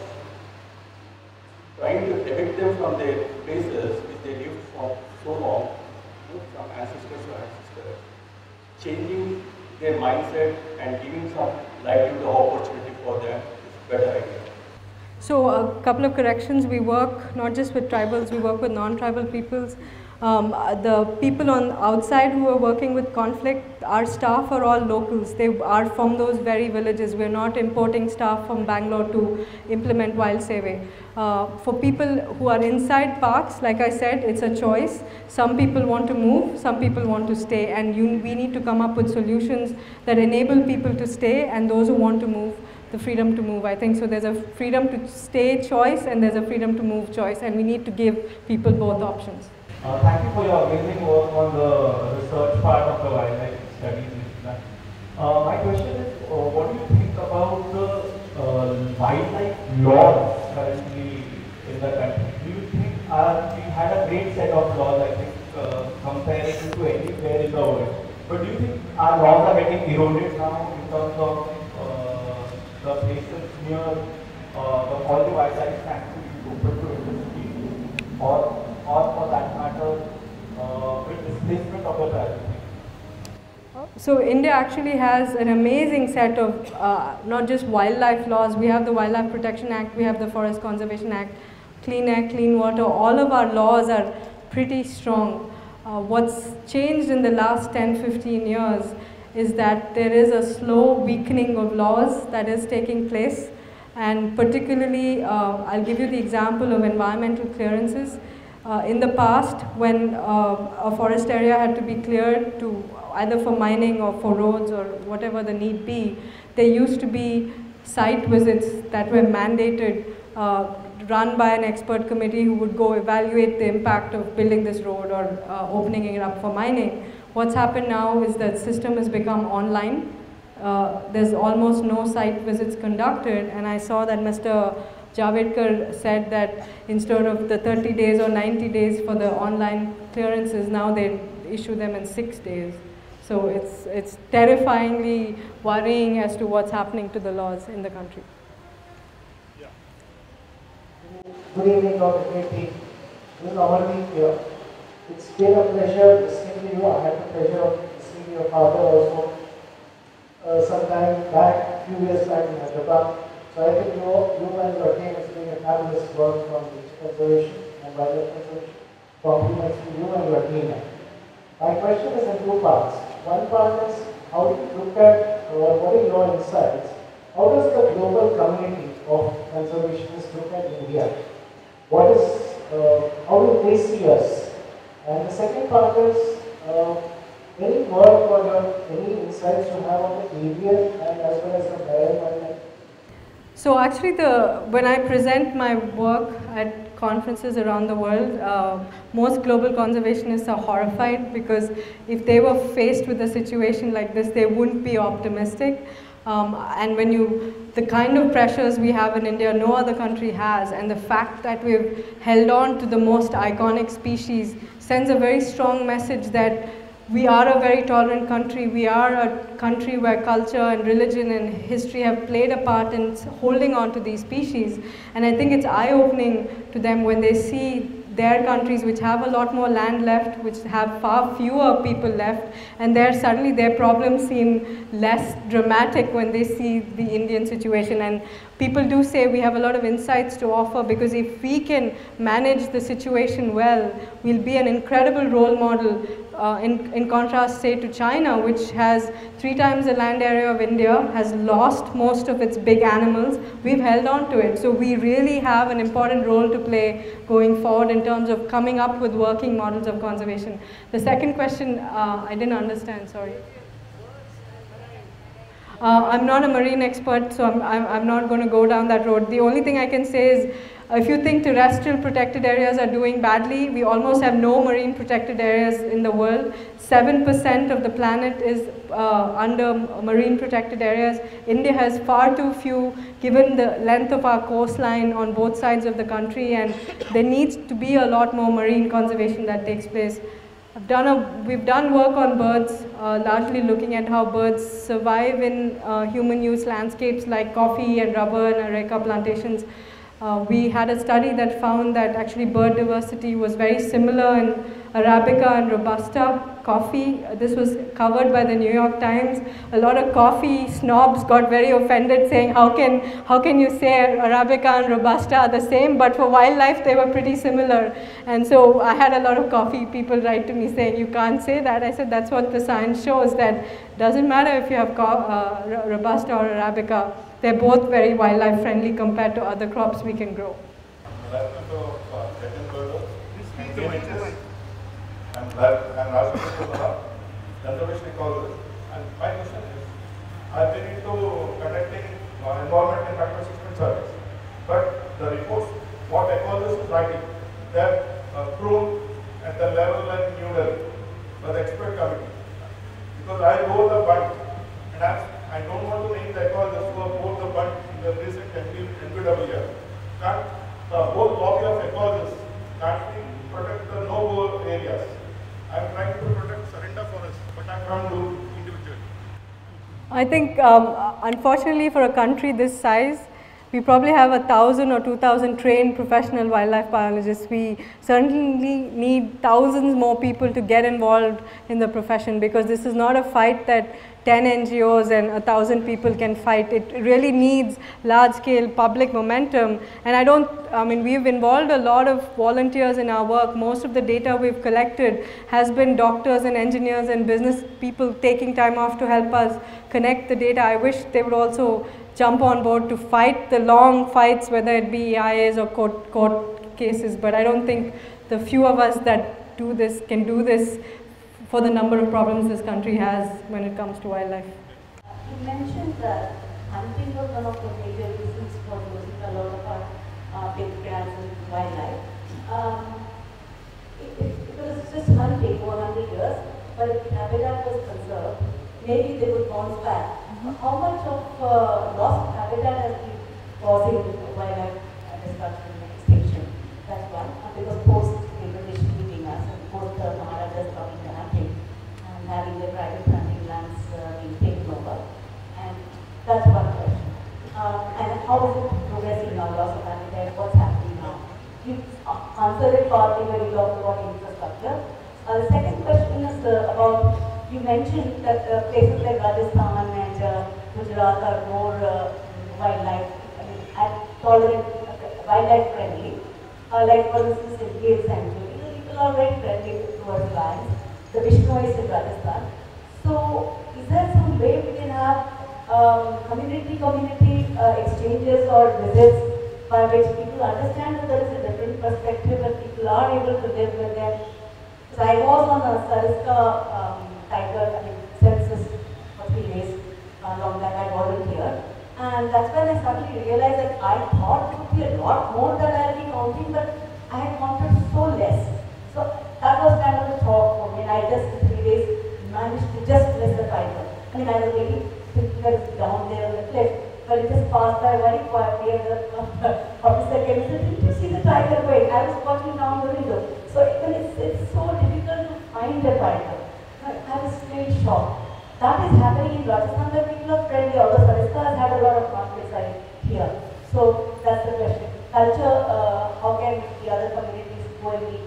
trying to evict them from their places which they lived for so long, from ancestors to ancestors, changing their mindset and giving some livelihood opportunity for them is a better idea. So a couple of corrections. We work not just with tribals, we work with non-tribal peoples. The people on outside who are working with conflict, our staff are all locals. They are from those very villages. We're not importing staff from Bangalore to implement Wild Save. For people who are inside parks, like I said, it's a choice. Some people want to move, some people want to stay, and we need to come up with solutions that enable people to stay and those who want to move, the freedom to move. I think so there's a freedom to stay choice and there's a freedom to move choice, and we need to give people both options. Thank you for your amazing work on the research part of the wildlife studies. My question is, what do you think about the wildlife laws currently in the country? Do you think we had a great set of laws, I think, comparing to anywhere in the world? But do you think our laws are getting eroded now in terms of the places near all the wildlife sanctuaries open to industry, or for that matter, with displacement of the tribal? So India actually has an amazing set of not just wildlife laws. We have the Wildlife Protection Act, we have the Forest Conservation Act, Clean Air, Clean Water. All of our laws are pretty strong. What's changed in the last 10-15 years is that there is a slow weakening of laws that is taking place, and particularly I'll give you the example of environmental clearances. In the past, when a forest area had to be cleared to either for mining or for roads or whatever the need be, there used to be site visits that were mandated, run by an expert committee who would go evaluate the impact of building this road or opening it up for mining. What's happened now is that the system has become online. There's almost no site visits conducted, and I saw that Mr. Javadekar said that instead of the 30 days or 90 days for the online clearances, now they issue them in 6 days. So it's terrifyingly worrying as to what's happening to the laws in the country. Good evening, Dr. K.P. This is Amardeep here. It's been a pleasure listening to you. I had the pleasure of listening to your father also some time back, a few years back in Hyderabad. So I think you and your team is doing a fabulous work from nature conservation and wildlife conservation. Compliments to you and your team. My question is in two parts. One part is, how do you look at, what are your insights? How does the global community of conservationists look at India? What is, how do they see us? And the second part is, any work or any insights you have on the avian and as well as the marine wildlife? So actually, when I present my work at conferences around the world, most global conservationists are horrified, because if they were faced with a situation like this, they wouldn't be optimistic. And the kind of pressures we have in India, no other country has, and the fact that we've held on to the most iconic species sends a very strong message that we are a very tolerant country. We are a country where culture and religion and history have played a part in holding on to these species. And I think it's eye-opening to them when they see their countries which have a lot more land left, which have far fewer people left, and there suddenly their problems seem less dramatic when they see the Indian situation. And people do say we have a lot of insights to offer, because if we can manage the situation well, we'll be an incredible role model. In contrast, say, to China, which has 3 times the land area of India, has lost most of its big animals. We've held on to it. So we really have an important role to play going forward in terms of coming up with working models of conservation. The second question, I didn't understand, sorry. I'm not a marine expert, so I'm not going to go down that road. The only thing I can say is, if you think terrestrial protected areas are doing badly, we almost have no marine protected areas in the world. 7% of the planet is under marine protected areas. India has far too few, given the length of our coastline on both sides of the country, and there needs to be a lot more marine conservation that takes place. We've done work on birds, largely looking at how birds survive in human use landscapes like coffee and rubber and areca plantations. We had a study that found that actually bird diversity was very similar in Arabica and Robusta coffee. This was covered by the New York Times. A lot of coffee snobs got very offended, saying, how can you say Arabica and Robusta are the same, but for wildlife they were pretty similar. And so I had a lot of coffee people write to me saying, you can't say that. I said, that's what the science shows, that doesn't matter if you have Robusta or Arabica. They're both very wildlife friendly compared to other crops we can grow. And also conservation ecology. And my question is, I've been into conducting environment impact assessment surveys, but the reports, what ecologists is writing, they're pruned at the level and New Delhi by the expert committee. Because I bore the bunt, and I don't want to name the ecologists who have bore the bunt in the recent NPW. The whole lobby of ecologists can't protect the no-go areas. I'm trying to protect surrender forests, but I can't do individually. I think, unfortunately, for a country this size, we probably have 1,000 or 2,000 trained professional wildlife biologists. We certainly need thousands more people to get involved in the profession, because this is not a fight that 10 NGOs and 1,000 people can fight. It really needs large-scale public momentum. And we've involved a lot of volunteers in our work. Most of the data we've collected has been doctors and engineers and business people taking time off to help us connect the data. I wish they would also jump on board to fight the long fights, whether it be EIAs or court cases. But I don't think the few of us that do this can do this for the number of problems this country has when it comes to wildlife. You mentioned that hunting was one of the major reasons for losing a lot of our big cats and wildlife. If it was just hunting for 100 years, but if the habitat was conserved, maybe they would bounce back. How much of lost habitat has been causing wildlife destruction and extinction? That's one. Because post the British leaving us and post the Maharajas coming to hunting and having their private hunting lands being taken over. And that's one question. And how is it progressing now, loss of habitat? What's happening now? You answered it partly when you talked about infrastructure. The second question is about, you mentioned that places like Rajasthan and Gujarat are more wildlife, tolerant, wildlife friendly. Like for instance in Gir Sanctuary, people are very friendly towards lions. The Bishnoi is in Rajasthan. So is there some way we can have community exchanges or visits by which people understand that there is a different perspective and people are able to live with them? So I was on a Sariska tiger census for 3 days long that I volunteered, and that's when I suddenly realized that I thought it would be a lot more that I'll be counting, but I had counted so less. So that was kind of a shock for me. I just in 3 days managed to just miss the tiger. I was waiting thinking that it's down there on the cliff, but it just passed by very quietly, and the officer came and said, "Didn't you see the tiger?" Wait, I was watching down the window. So it's so difficult to find a tiger. I was really shocked. That is happening in Rajasthan, where people are friendly, although Sariska has had a lot of conflicts here. So that's the question. Culture, how can the other communities go and be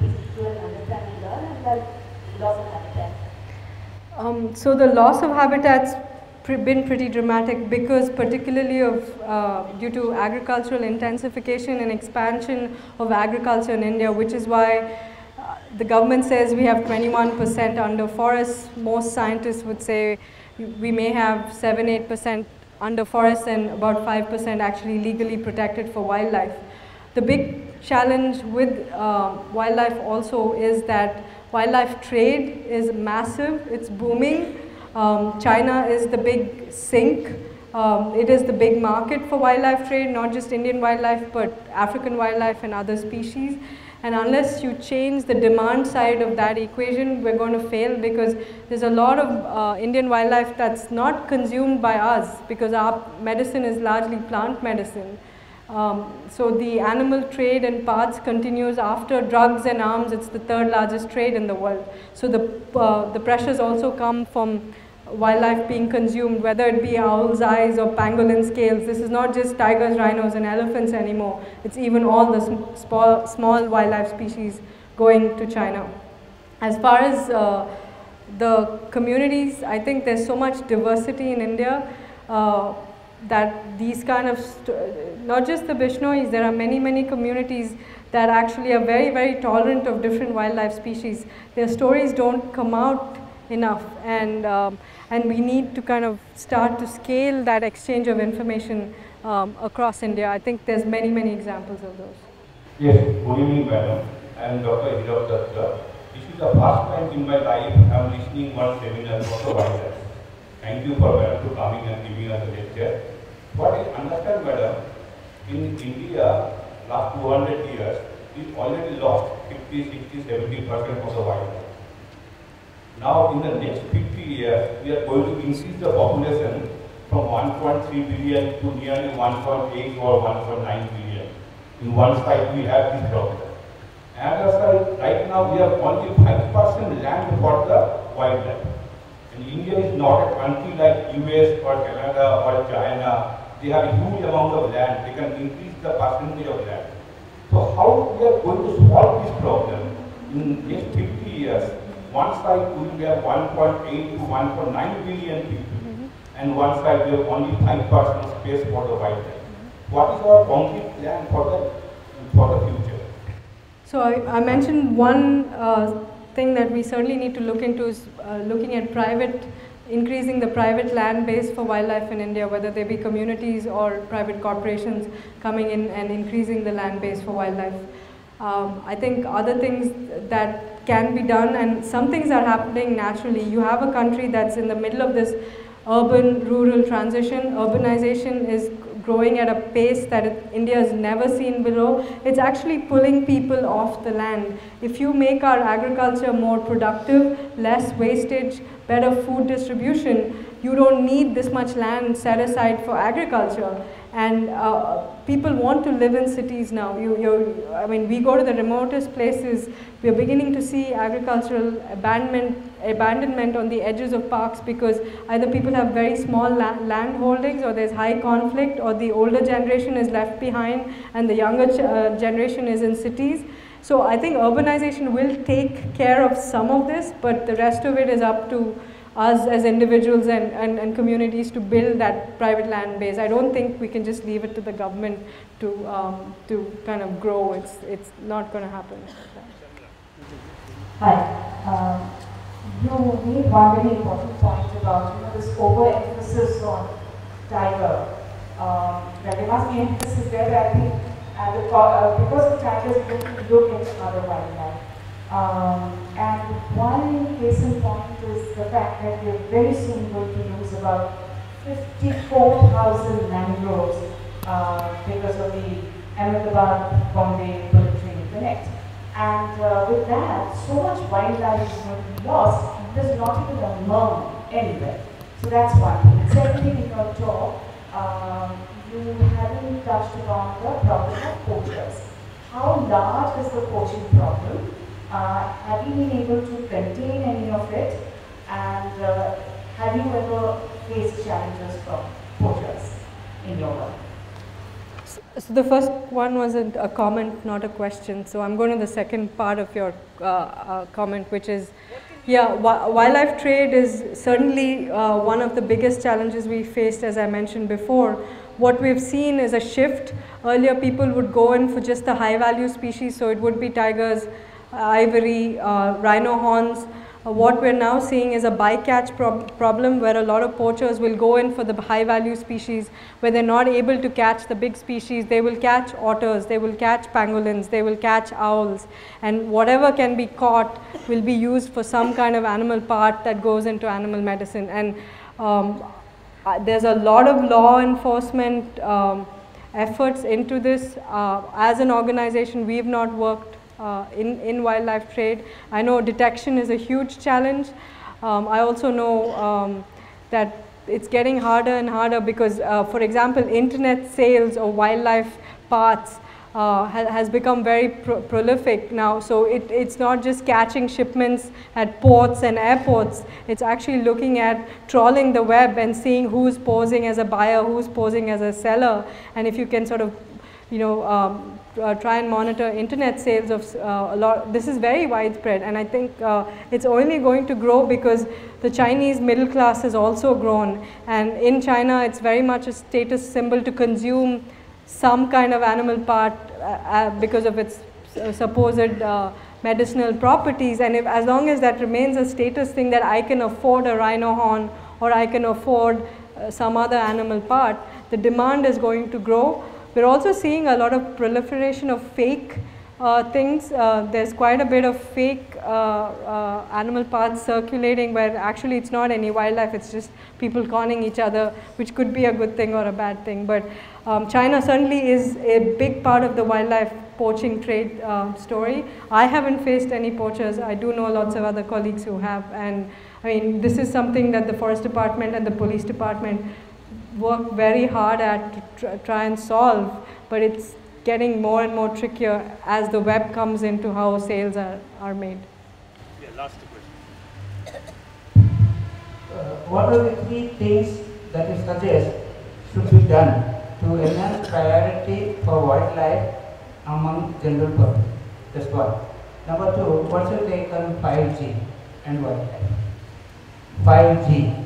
So the loss of habitats been pretty dramatic because particularly due to agricultural intensification and expansion of agriculture in India, which is why the government says we have 21% under forests. Most scientists would say we may have 7–8% under forests and about 5% actually legally protected for wildlife. The big challenge with wildlife also is that wildlife trade is massive, it's booming. China is the big sink. It is the big market for wildlife trade, not just Indian wildlife, but African wildlife and other species. And unless you change the demand side of that equation, we're going to fail because there's a lot of Indian wildlife that's not consumed by us because our medicine is largely plant medicine. So the animal trade in parts continues after drugs and arms. It's the third largest trade in the world. So the pressures also come from wildlife being consumed, whether it be owl's eyes or pangolin scales. This is not just tigers, rhinos and elephants anymore. It's even all the small wildlife species going to China. As far as the communities, I think there's so much diversity in India that these kind of, not just the Bishnois, there are many communities that actually are very tolerant of different wildlife species. Their stories don't come out enough, and we need to kind of start to scale that exchange of information across India. I think there's many examples of those. Yes, good evening, madam. I am Dr. Hirav Datta. This is the first time in my life I am listening one seminar for the wildlife. Thank you for madam to coming and giving us a lecture. What I understand, madam, in India, last 200 years, we already lost 50–60–70% of the wildlife. Now, in the next 50 years, we are going to increase the population from 1.3 billion to nearly 1.8 or 1.9 billion. In one side, we have this problem. Another side, right now, we have only 5% land for the wildlife. And India is not a country like US or Canada or China. They have a huge amount of land. They can increase the percentage of land. So how we are going to solve this problem in the next 50 years? One side we will have 1.8 to 1.9 billion people, and one side we have only 5% space for the wildlife. What is our concrete plan for the future? So I mentioned one thing that we certainly need to look into is looking at increasing the private land base for wildlife in India, whether they be communities or private corporations coming in and increasing the land base for wildlife. I think other things that can be done, and some things are happening naturally. You have a country that's in the middle of this urban-rural transition. Urbanization is growing at a pace that India has never seen below. It's actually pulling people off the land. If you make our agriculture more productive, less wastage, better food distribution, you don't need this much land set aside for agriculture. And people want to live in cities now. I mean, we go to the remotest places. We're beginning to see agricultural abandonment on the edges of parks because either people have very small land holdings, or there's high conflict, or the older generation is left behind and the younger generation is in cities. So I think urbanization will take care of some of this, but the rest of it is up to us as individuals and communities to build that private land base. I don't think we can just leave it to the government to kind of grow. It's not going to happen. Hi. You made one very important point about this overemphasis on tiger. That there must be emphasis there. I think because of tigers, we don't look at other wildlife. And one case in point is the fact that we're very soon going to lose about 54,000 mangroves because of the Ahmedabad-Bombay bullet train connect. And with that, so much wildlife is going to be lost, there's not even a worm anywhere. So that's one thing. Secondly, in your talk, you haven't touched upon the problem of poachers. How large is the poaching problem? Have you been able to contain any of it? And have you ever faced challenges from poachers in your work? So the first one was a comment, not a question. So I'm going to the second part of your comment, which is Yeah, wildlife trade is certainly one of the biggest challenges we faced, as I mentioned before. What we've seen is a shift. Earlier, people would go in for just the high value species, so it would be tigers, ivory, rhino horns. What we're now seeing is a bycatch problem where a lot of poachers will go in for the high value species. Where they're not able to catch the big species, they will catch otters, they will catch pangolins, they will catch owls, and whatever can be caught will be used for some kind of animal part that goes into animal medicine. And there's a lot of law enforcement efforts into this. As an organization, we've not worked in wildlife trade. I know detection is a huge challenge. I also know that it's getting harder and harder because, for example, internet sales of wildlife parts has become very prolific now. So it's not just catching shipments at ports and airports. It's actually looking at trawling the web and seeing who's posing as a buyer, who's posing as a seller. And if you can sort of, you know, try and monitor internet sales of a lot. This is very widespread, and I think it's only going to grow because the Chinese middle class has also grown, and in China it's very much a status symbol to consume some kind of animal part because of its supposed medicinal properties. And as long as that remains a status thing, that I can afford a rhino horn or I can afford some other animal part, the demand is going to grow. We're also seeing a lot of proliferation of fake things. There's quite a bit of fake animal parts circulating where actually it's not any wildlife, it's just people conning each other, which could be a good thing or a bad thing. But China certainly is a big part of the wildlife poaching trade story. I haven't faced any poachers. I do know lots of other colleagues who have, and I mean, this is something that the Forest Department and the Police Department work very hard at to try and solve, but it's getting more and more trickier as the web comes into how sales are made. Yeah, last question. What are the 3 things that you suggest should be done to enhance priority for wildlife among general public? That's one. Number 2, what's your take on 5G and wildlife? 5G.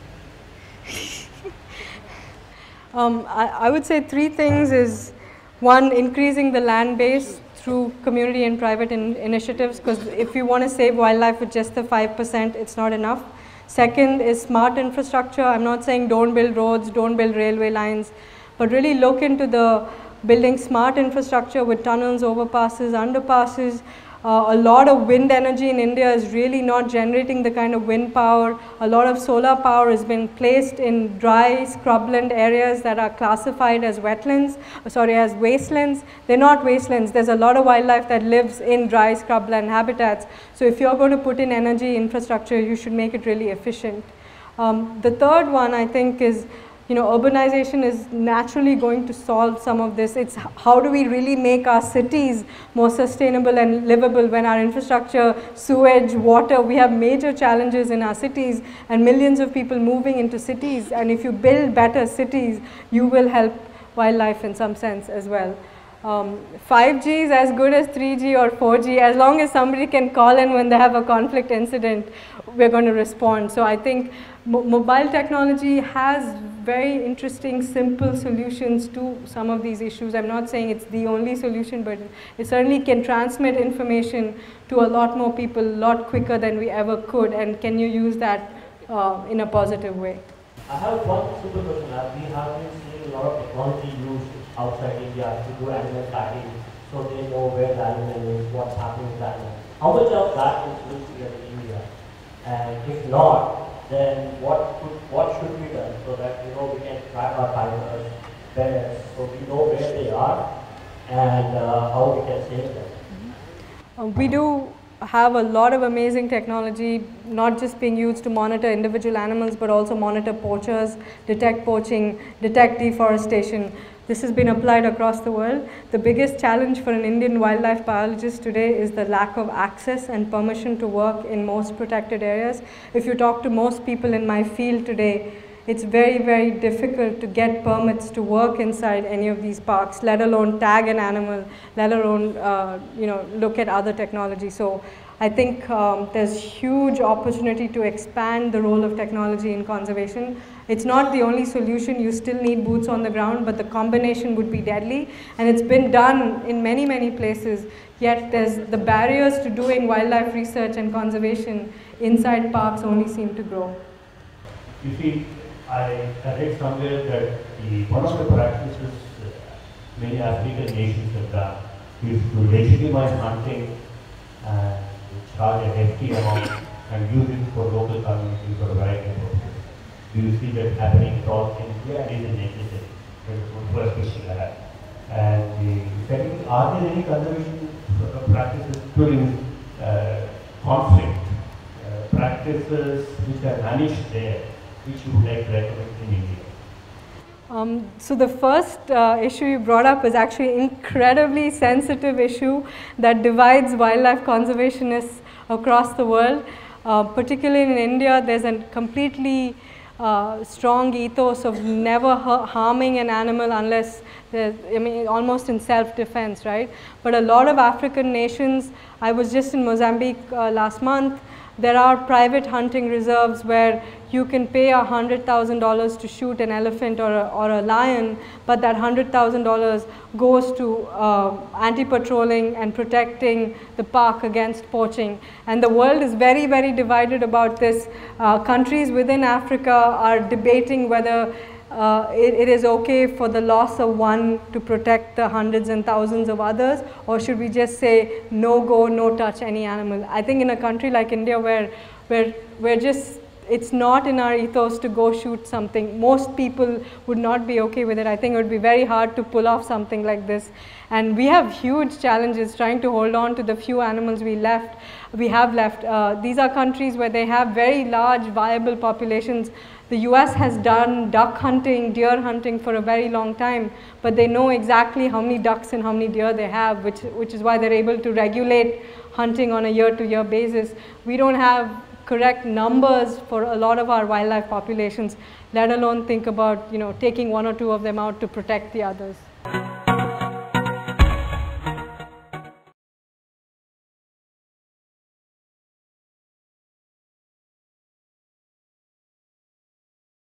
I would say 3 things is, 1, increasing the land base through community and private initiatives, because if you want to save wildlife with just the 5%, it's not enough. 2nd is smart infrastructure. I'm not saying don't build roads, don't build railway lines, but really look into the building smart infrastructure with tunnels, overpasses, underpasses. A lot of wind energy in India is really not generating the kind of wind power. A lot of solar power has been placed in dry scrubland areas that are classified as wetlands, as wastelands. They're not wastelands. There's a lot of wildlife that lives in dry scrubland habitats. So if you're going to put in energy infrastructure, you should make it really efficient. The 3rd one, I think, is, you know, urbanization is naturally going to solve some of this. It's how do we really make our cities more sustainable and livable when our infrastructure, sewage, water, we have major challenges in our cities and millions of people moving into cities. And if you build better cities, you will help wildlife in some sense as well. 5G is as good as 3G or 4G. As long as somebody can call in when they have a conflict incident, we're going to respond. So I think mobile technology has very interesting, simple solutions to some of these issues. I'm not saying it's the only solution, but it certainly can transmit information to a lot more people a lot quicker than we ever could. And can you use that in a positive way? I have one simple question. We have been seeing a lot of technology used outside India to do animal tracking, so they know where the animal is, what's happening with the animal. How much of that is used here in India? And if not, then what should be done so that, you know, we can track our tigers, bears, so we know where they are and how we can save them? We do have a lot of amazing technology, not just being used to monitor individual animals, but also monitor poachers, detect poaching, detect deforestation. This has been applied across the world. The biggest challenge for an Indian wildlife biologist today is the lack of access and permission to work in most protected areas. If you talk to most people in my field today, it's very, very difficult to get permits to work inside any of these parks, let alone tag an animal, let alone look at other technology. So I think there's huge opportunity to expand the role of technology in conservation. It's not the only solution, you still need boots on the ground, but the combination would be deadly. And it's been done in many, many places, yet there's the barriers to doing wildlife research and conservation inside parks only seem to grow. You see, I read somewhere that one of the practices many African nations have done is to legitimize hunting and charge a hefty amount and use it for local communities for a variety of purposes. Do you see that happening across India? And is it necessary? That is the first question I have. And second, are there any conservation practices during conflict, practices which are vanished there, which you would like to recommend in India? So the first issue you brought up is actually an incredibly sensitive issue that divides wildlife conservationists across the world. Particularly in India, there's a completely strong ethos of never harming an animal unless, almost in self-defense, right? But a lot of African nations, I was just in Mozambique last month, there are private hunting reserves where you can pay $100,000 to shoot an elephant or a lion, but that $100,000 goes to anti-patrolling and protecting the park against poaching. And the world is very, very divided about this. Countries within Africa are debating whether it is okay for the loss of one to protect the hundreds and thousands of others, or should we just say no go, no touch any animal? I think in a country like India where it's not in our ethos to go shoot something, most people would not be okay with it. I think it would be very hard to pull off something like this. And we have huge challenges trying to hold on to the few animals we have left. These are countries where they have very large viable populations. The US has done duck hunting, deer hunting for a very long time, but they know exactly how many ducks and how many deer they have, which is why they're able to regulate hunting on a year-to-year basis. We don't have correct numbers for a lot of our wildlife populations, let alone think about taking one or two of them out to protect the others.